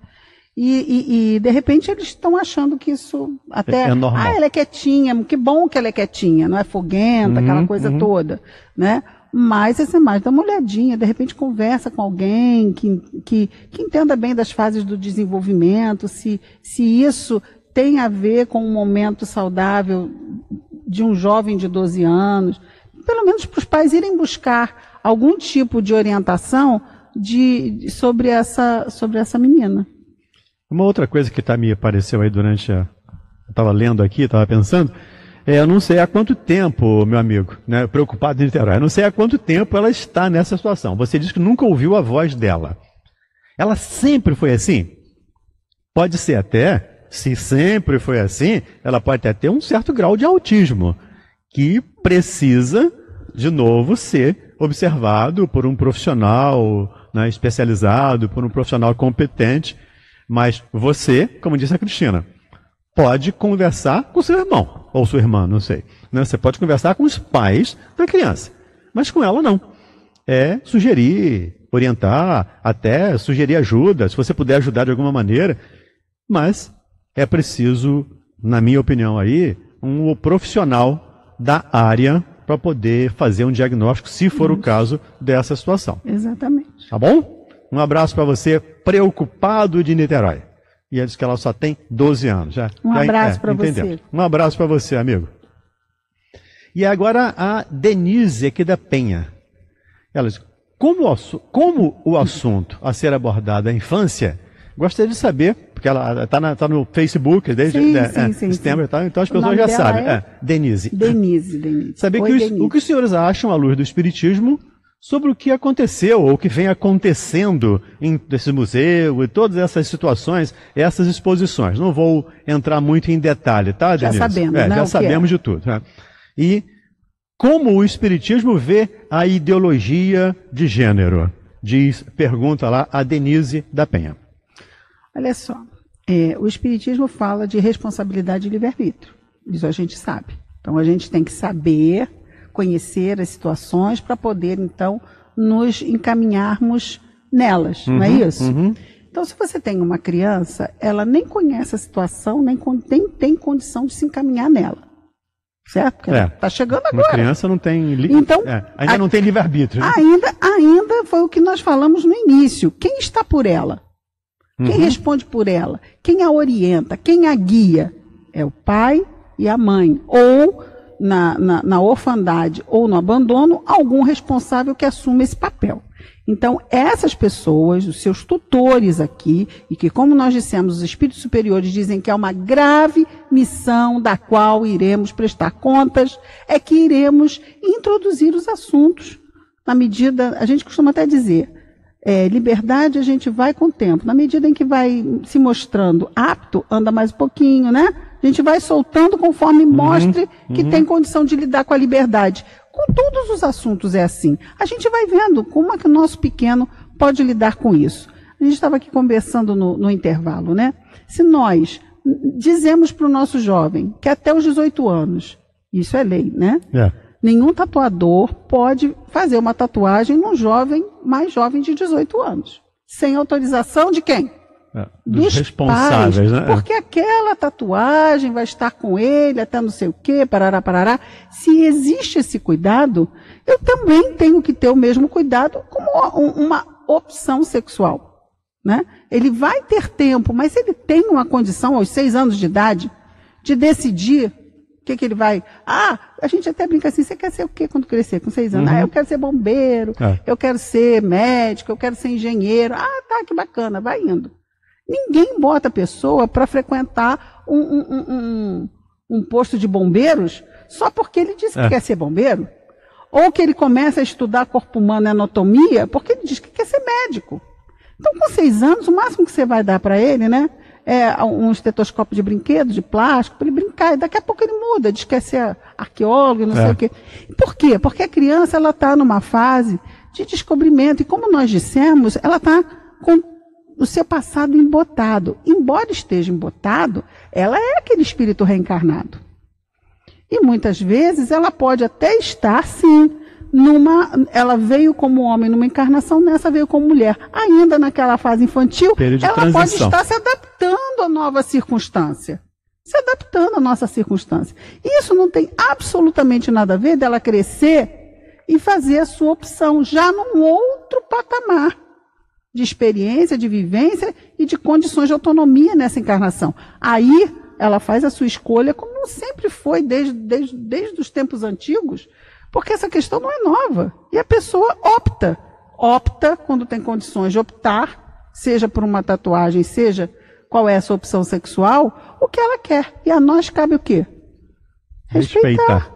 E, de repente, eles estão achando que isso até... É normal. Ela é quietinha, que bom que ela é quietinha, não é foguenta, aquela coisa toda, né? Mas, assim, mais dá uma olhadinha, de repente conversa com alguém que entenda bem das fases do desenvolvimento, se isso tem a ver com um momento saudável de um jovem de 12 anos... Pelo menos para os pais irem buscar algum tipo de orientação sobre essa menina. Uma outra coisa que me apareceu aí durante eu estava lendo aqui, estava pensando, eu não sei há quanto tempo, meu amigo, né, preocupado em Niterói, eu não sei há quanto tempo ela está nessa situação. Você disse que nunca ouviu a voz dela. Ela sempre foi assim? Pode ser até, se sempre foi assim, ela pode até ter um certo grau de autismo, que precisa, de novo, ser observado por um profissional, né, especializado, por um profissional competente. Mas você, como disse a Cristina, pode conversar com seu irmão, ou sua irmã, não sei. Né? Você pode conversar com os pais da criança, mas com ela não. Sugerir, orientar, até sugerir ajuda, se você puder ajudar de alguma maneira. Mas é preciso, na minha opinião aí, um profissional da área para poder fazer um diagnóstico, se for o caso dessa situação. Exatamente. Tá bom? Um abraço para você, preocupado de Niterói. E ela diz que ela só tem 12 anos. Um abraço para você. Um abraço para você, amigo. E agora a Denise aqui da Penha. Ela diz, como o assunto a ser abordado é a infância, gostaria de saber, porque ela está no Facebook desde setembro e tal, então as pessoas já sabem. Denise. Denise. Saber o que os senhores acham, à luz do Espiritismo, sobre o que aconteceu, ou o que vem acontecendo nesse museu e todas essas situações, essas exposições. Não vou entrar muito em detalhe, tá, Denise? Já sabemos, né? Já sabemos de tudo. Tá? E como o Espiritismo vê a ideologia de gênero? Pergunta lá a Denise da Penha. Olha só, o Espiritismo fala de responsabilidade e livre-arbítrio. Isso a gente sabe. Então a gente tem que saber, conhecer as situações para poder, então, nos encaminharmos nelas, não é isso? Então, se você tem uma criança, ela nem conhece a situação, nem tem condição de se encaminhar nela. Certo? Porque ela está chegando agora. Uma criança não tem... Então, ainda não tem livre-arbítrio. Né? Ainda foi o que nós falamos no início. Quem está por ela? Quem responde por ela? Quem a orienta? Quem a guia? É o pai e a mãe. Ou, na orfandade ou no abandono, algum responsável que assuma esse papel. Então, essas pessoas, os seus tutores aqui, e que, como nós dissemos, os espíritos superiores dizem que é uma grave missão da qual iremos prestar contas, é que iremos introduzir os assuntos na medida, a gente costuma até dizer, liberdade a gente vai com o tempo. Na medida em que vai se mostrando apto, anda mais um pouquinho, né? A gente vai soltando conforme mostre que tem condição de lidar com a liberdade. Com todos os assuntos é assim. A gente vai vendo como é que o nosso pequeno pode lidar com isso. A gente estava aqui conversando no intervalo, né? Se nós dizemos para o nosso jovem que até os 18 anos, isso é lei, né? Nenhum tatuador pode fazer uma tatuagem num jovem mais jovem de 18 anos. Sem autorização de quem? Dos responsáveis, pais, né? Porque aquela tatuagem vai estar com ele até não sei o quê, parará. Se existe esse cuidado, eu também tenho que ter o mesmo cuidado como uma opção sexual, né? Ele vai ter tempo, mas ele tem uma condição aos 6 anos de idade de decidir o que ele vai... a gente até brinca assim, você quer ser o quê quando crescer? Com 6 anos? Eu quero ser bombeiro, eu quero ser médico, eu quero ser engenheiro. Tá, que bacana, vai indo. Ninguém bota a pessoa para frequentar um posto de bombeiros só porque ele diz que quer ser bombeiro. Ou que ele começa a estudar corpo humano e anatomia porque ele diz que quer ser médico. Então, com 6 anos, o máximo que você vai dar para ele, né, é um estetoscópio de brinquedo, de plástico, para ele brincar. E daqui a pouco ele muda, diz que quer ser arqueólogo, não sei o quê. Por quê? Porque a criança está numa fase de descobrimento. E como nós dissemos, ela está com o seu passado embotado. Embora esteja embotado, ela é aquele espírito reencarnado. E muitas vezes ela pode até estar, sim, ela veio como homem numa encarnação, nessa veio como mulher. Ainda naquela fase infantil, ela pode estar se adaptando à nova circunstância. Se adaptando à nossa circunstância. Isso não tem absolutamente nada a ver dela crescer e fazer a sua opção já num outro patamar de experiência, de vivência e de condições de autonomia nessa encarnação. Aí ela faz a sua escolha como sempre foi desde os tempos antigos, porque essa questão não é nova. E a pessoa opta quando tem condições de optar, seja por uma tatuagem, seja qual é a sua opção sexual, o que ela quer. E a nós cabe o quê? Respeitar.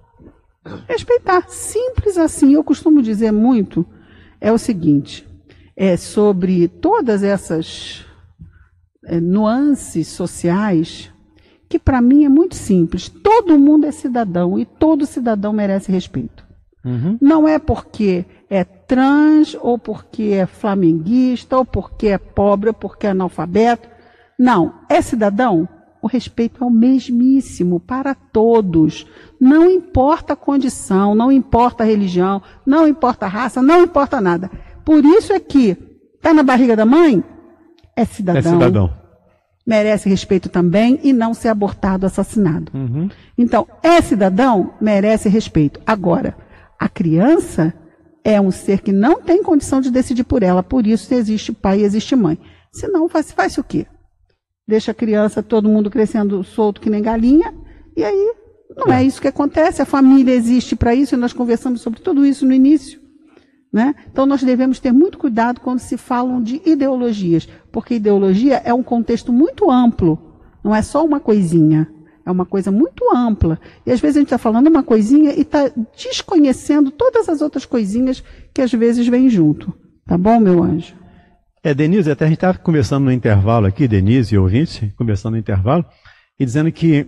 Simples assim. Eu costumo dizer muito, é o seguinte... sobre todas essas nuances sociais, que para mim é muito simples. Todo mundo é cidadão e todo cidadão merece respeito. Não é porque é trans, ou porque é flamenguista, ou porque é pobre, ou porque é analfabeto. Não, é cidadão? O respeito é o mesmíssimo para todos. Não importa a condição, não importa a religião, não importa a raça, não importa nada. Por isso é que está na barriga da mãe, é cidadão. Merece respeito também e não ser abortado, assassinado. Então, é cidadão, merece respeito. Agora, a criança é um ser que não tem condição de decidir por ela. Por isso existe pai e existe mãe. Senão, faz o quê? Deixa a criança, todo mundo crescendo solto que nem galinha, e aí não é isso que acontece. A família existe para isso, e nós conversamos sobre tudo isso no início. Né? Então nós devemos ter muito cuidado quando se falam de ideologias, porque ideologia é um contexto muito amplo, não é só uma coisinha, É uma coisa muito ampla. E às vezes a gente está falando uma coisinha e está desconhecendo todas as outras coisinhas que às vezes vêm junto. Tá bom, meu anjo? Denise, até a gente estava conversando no intervalo aqui, Denise e ouvinte, conversando no intervalo, e dizendo que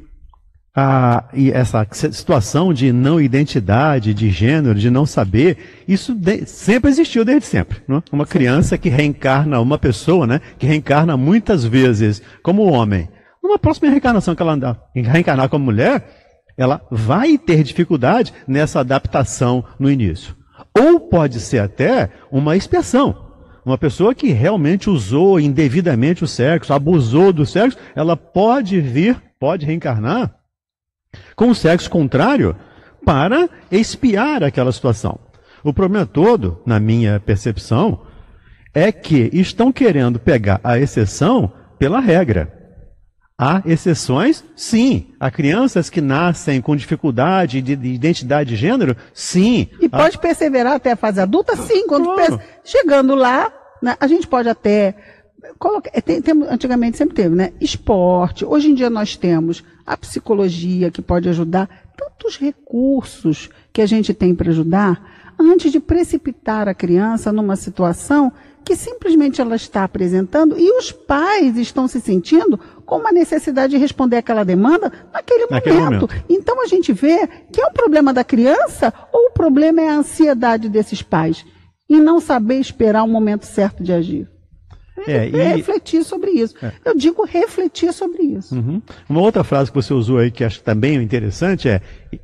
essa situação de não identidade, de gênero, de não saber, isso sempre existiu desde sempre. Não é? Uma criança que reencarna, uma pessoa, né, que reencarna muitas vezes como homem. Numa próxima reencarnação que ela reencarnar como mulher, ela vai ter dificuldade nessa adaptação no início. Ou pode ser até uma expiação. Uma pessoa que realmente usou indevidamente o sexo, abusou do sexo, ela pode reencarnar com o sexo contrário para expiar aquela situação. O problema todo, na minha percepção, é que estão querendo pegar a exceção pela regra. Há exceções? Sim. Há crianças que nascem com dificuldade de identidade de gênero? Sim. E pode perseverar até a fase adulta? Sim. Chegando lá, né, a gente pode até... Antigamente sempre teve, né? Esporte. Hoje em dia nós temos a psicologia que pode ajudar. Tantos recursos que a gente tem para ajudar antes de precipitar a criança numa situação que simplesmente ela está apresentando e os pais estão se sentindo com uma necessidade de responder aquela demanda naquele momento. Então a gente vê que é um problema da criança ou o problema é a ansiedade desses pais em não saber esperar o momento certo de agir. Refletir sobre isso. Eu digo refletir sobre isso. Uhum. Uma outra frase que você usou aí que acho também interessante é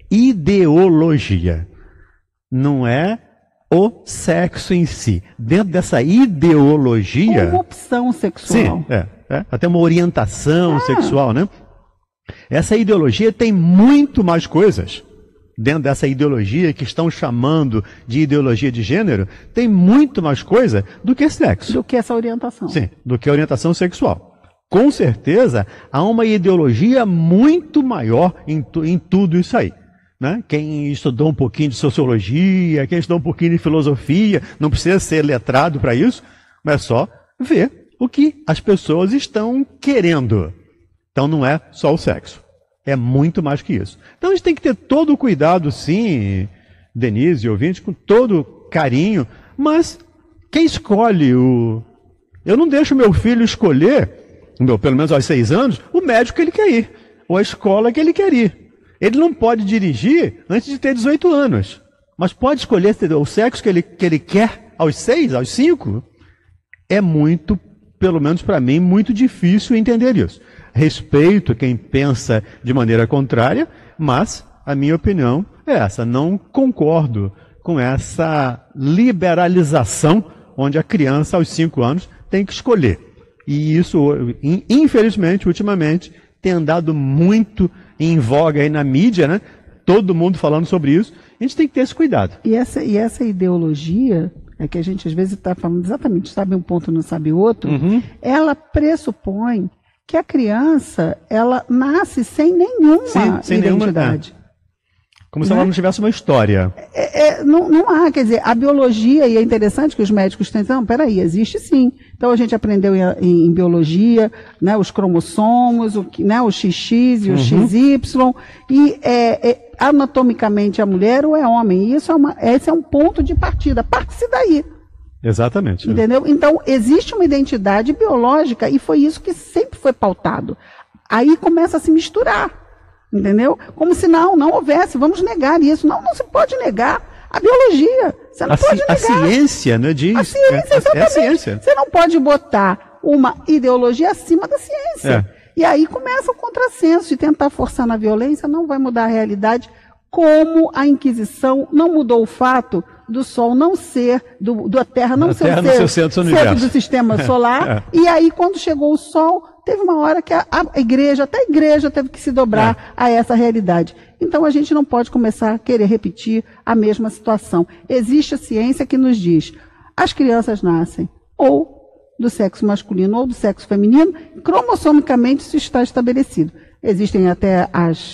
ideologia. Não é o sexo em si. Dentro dessa ideologia... Uma opção sexual. Sim, até uma orientação sexual, né? Essa ideologia tem muito mais coisas. Dentro dessa ideologia que estão chamando de ideologia de gênero, tem muito mais coisa do que sexo. Do que essa orientação. Sim, do que a orientação sexual. Com certeza, há uma ideologia muito maior em tudo isso aí. Né? Quem estudou um pouquinho de sociologia, quem estudou um pouquinho de filosofia, não precisa ser letrado para isso, mas é só ver o que as pessoas estão querendo. Então não é só o sexo. É muito mais que isso. Então a gente tem que ter todo o cuidado, sim, Denise e ouvinte, com todo carinho, mas quem escolhe Eu não deixo meu filho escolher, pelo menos aos 6 anos, o médico que ele quer ir, ou a escola que ele quer ir. Ele não pode dirigir antes de ter 18 anos, mas pode escolher o sexo que ele quer aos 6, aos 5. É muito, pelo menos para mim, muito difícil entender isso. Respeito quem pensa de maneira contrária, mas a minha opinião é essa. Não concordo com essa liberalização onde a criança aos 5 anos tem que escolher. E isso, infelizmente, ultimamente, tem andado muito em voga aí na mídia, né? Todo mundo falando sobre isso. A gente tem que ter esse cuidado. E essa ideologia, é que a gente às vezes está falando exatamente, sabe um ponto, não sabe outro, ela pressupõe que a criança, ela nasce sem nenhuma identidade. Como se ela não tivesse uma história. Não há, quer dizer, a biologia, e é interessante que os médicos têm, não, peraí, existe sim. Então a gente aprendeu em biologia, né, os cromossomos, o XX e o XY, e anatomicamente a mulher ou é homem. E esse é um ponto de partida, parte-se daí. Exatamente. Entendeu? Então, existe uma identidade biológica e foi isso que sempre foi pautado. Aí começa a se misturar, entendeu? Como se não houvesse, vamos negar isso. Não se pode negar a biologia. Você não pode negar. A ciência, né, diz. A ciência, exatamente. É a ciência. Você não pode botar uma ideologia acima da ciência. E aí começa o contrassenso de tentar forçar na violência, não vai mudar a realidade, como a Inquisição não mudou o fato do Sol não ser, da Terra não ser o centro do sistema solar, e aí quando chegou o Sol, teve uma hora que a igreja, até a igreja teve que se dobrar a essa realidade. Então a gente não pode começar a querer repetir a mesma situação. Existe a ciência que nos diz, as crianças nascem ou do sexo masculino ou do sexo feminino, cromossomicamente isso está estabelecido. Existem até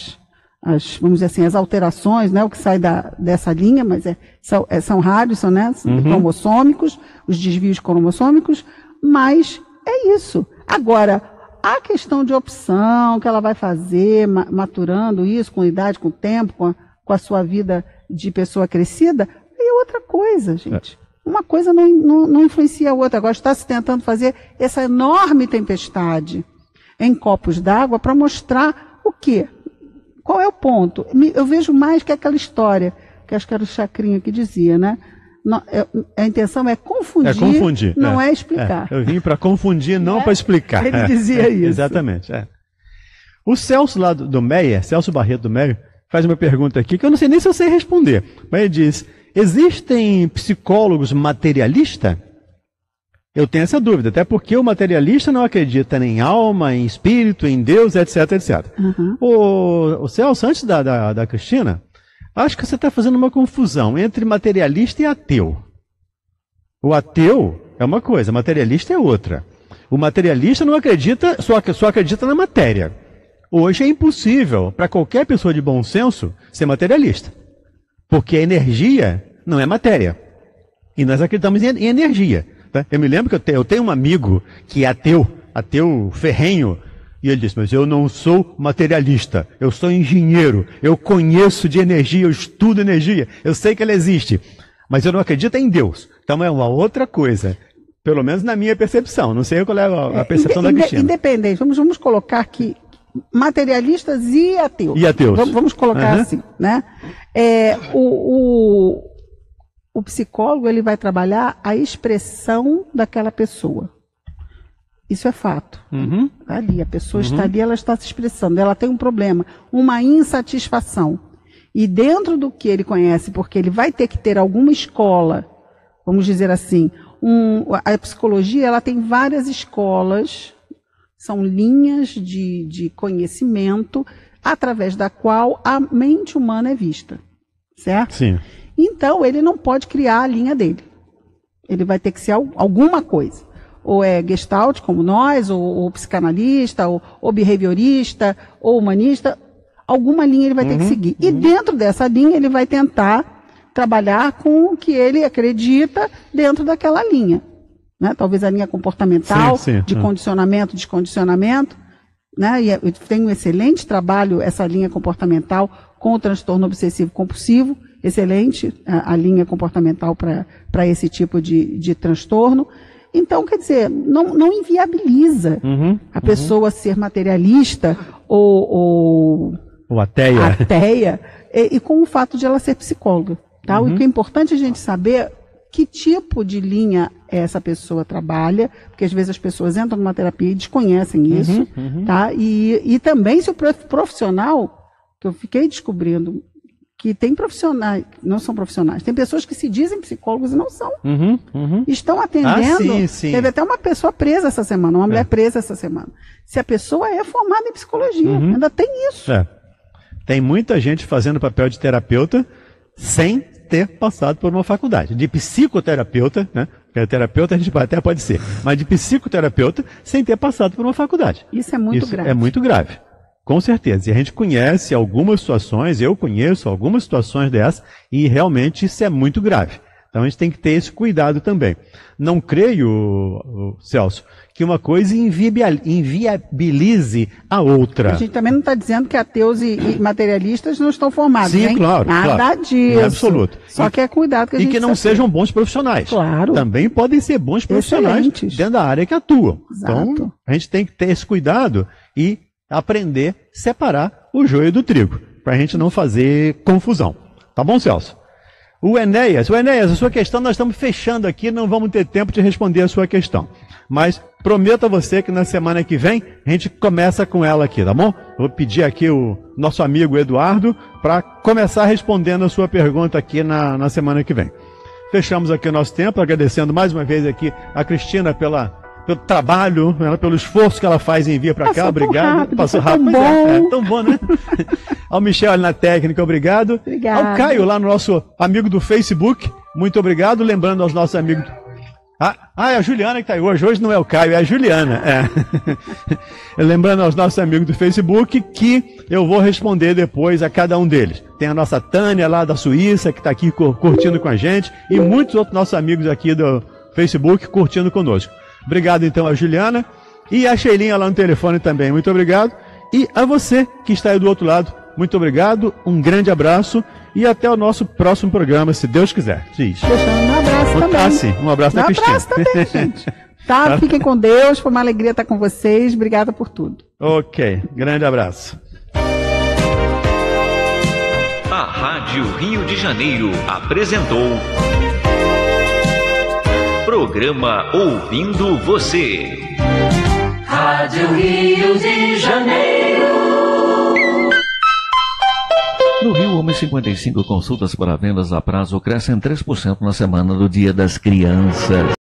vamos dizer assim, as alterações, né, o que sai dessa linha, mas são raros, são cromossômicos, os desvios cromossômicos, mas é isso. Agora, a questão de opção que ela vai fazer, maturando isso com idade, com o tempo, com a sua vida de pessoa crescida, aí é outra coisa, gente. Uma coisa não influencia a outra. Agora está se tentando fazer essa enorme tempestade em copos d'água para mostrar o quê? Qual é o ponto? Eu vejo mais que aquela história, que acho que era o Chacrinha que dizia, né? A intenção é confundir, não é explicar. Eu vim para confundir, não para explicar. Ele dizia isso. Exatamente. O Celso lá do Meyer, Celso Barreto do Meyer, faz uma pergunta aqui que eu não sei nem se eu sei responder. Mas ele diz, existem psicólogos materialistas? Eu tenho essa dúvida, até porque o materialista não acredita nem em alma, em espírito, em Deus, etc, etc. Uhum. O Celso, antes da Cristina, acho que você está fazendo uma confusão entre materialista e ateu. O ateu é uma coisa, o materialista é outra. O materialista não acredita, só acredita na matéria. Hoje é impossível para qualquer pessoa de bom senso ser materialista. Porque a energia não é matéria. E nós acreditamos em energia. Tá? Eu me lembro que eu tenho um amigo que é ateu ferrenho, e ele disse, mas eu não sou materialista, eu sou engenheiro, eu conheço de energia, eu estudo energia, eu sei que ela existe, mas eu não acredito em Deus. Então é uma outra coisa, pelo menos na minha percepção, não sei qual é a percepção da Cristina. Independente, vamos colocar aqui materialistas e ateus. E ateus. Vamos colocar assim, né? O psicólogo, ele vai trabalhar a expressão daquela pessoa. Isso é fato. Uhum. Ali, a pessoa está ali, ela está se expressando. Ela tem um problema, uma insatisfação. E dentro do que ele conhece, porque ele vai ter que ter alguma escola, vamos dizer assim, a psicologia, ela tem várias escolas, são linhas de conhecimento, através da qual a mente humana é vista. Certo? Sim. Então, ele não pode criar a linha dele. Ele vai ter que ser alguma coisa. Ou é gestalt, como nós, ou psicanalista, ou behaviorista, ou humanista. Alguma linha ele vai ter que seguir. E dentro dessa linha, ele vai tentar trabalhar com o que ele acredita dentro daquela linha. Né? Talvez a linha comportamental, de condicionamento, descondicionamento. Né? E tem um excelente trabalho, essa linha comportamental, com o transtorno obsessivo-compulsivo. Excelente a linha comportamental para esse tipo de transtorno. Então, quer dizer, não inviabiliza a pessoa ser materialista ou ateia e com o fato de ela ser psicóloga. Tá? O que é importante a gente saber que tipo de linha essa pessoa trabalha, porque às vezes as pessoas entram numa terapia e desconhecem isso. Tá? E também se o profissional, que eu fiquei descobrindo, que tem profissionais, não são profissionais, tem pessoas que se dizem psicólogos e não são. Estão atendendo. Sim. Teve até uma pessoa presa essa semana, uma mulher presa essa semana. Se a pessoa é formada em psicologia, ainda tem isso. Tem muita gente fazendo papel de terapeuta sem ter passado por uma faculdade. De psicoterapeuta, né? Porque terapeuta a gente até pode ser, mas de psicoterapeuta sem ter passado por uma faculdade. Isso é muito grave. É muito grave. Com certeza. E a gente conhece algumas situações, eu conheço algumas situações dessas, e realmente isso é muito grave. Então a gente tem que ter esse cuidado também. Não creio, Celso, que uma coisa inviabilize a outra. A gente também não está dizendo que ateus e materialistas não estão formados. Sim, hein? Claro. Nada disso. É absoluto. Só que é cuidado que a gente E que não sejam bons profissionais. Claro. Também podem ser bons profissionais dentro da área que atuam. Exato. Então a gente tem que ter esse cuidado e aprender a separar o joio do trigo, para a gente não fazer confusão. Tá bom, Celso? O Enéas, a sua questão nós estamos fechando aqui, não vamos ter tempo de responder a sua questão. Mas prometo a você que na semana que vem a gente começa com ela aqui, tá bom? Vou pedir aqui o nosso amigo Eduardo para começar respondendo a sua pergunta aqui na semana que vem. Fechamos aqui o nosso tempo, agradecendo mais uma vez aqui a Cristina pelo trabalho, pelo esforço que ela faz em vir para cá, obrigado. Passou rápido, bom. Tão bom, né? Ao Michel ali na técnica, obrigado. Ao Caio lá, no nosso amigo do Facebook, muito obrigado. Lembrando aos nossos amigos. É a Juliana que está aí hoje. Hoje não é o Caio, é a Juliana. Lembrando aos nossos amigos do Facebook que eu vou responder depois a cada um deles. Tem a nossa Tânia lá da Suíça, que está aqui curtindo com a gente, e muitos outros nossos amigos aqui do Facebook curtindo conosco. Obrigado, então, a Juliana. E a Sheilinha lá no telefone também, muito obrigado. E a você que está aí do outro lado, muito obrigado, um grande abraço e até o nosso próximo programa, se Deus quiser. Diz. Deixando um abraço também. Sim, um abraço da Cristina. Um abraço também, gente. Tá, fiquem com Deus, foi uma alegria estar com vocês, obrigada por tudo. Ok, grande abraço. A Rádio Rio de Janeiro apresentou Programa Ouvindo Você. Rádio Rio de Janeiro. No Rio, 1,55 consultas para vendas a prazo crescem 3% na semana do Dia das Crianças.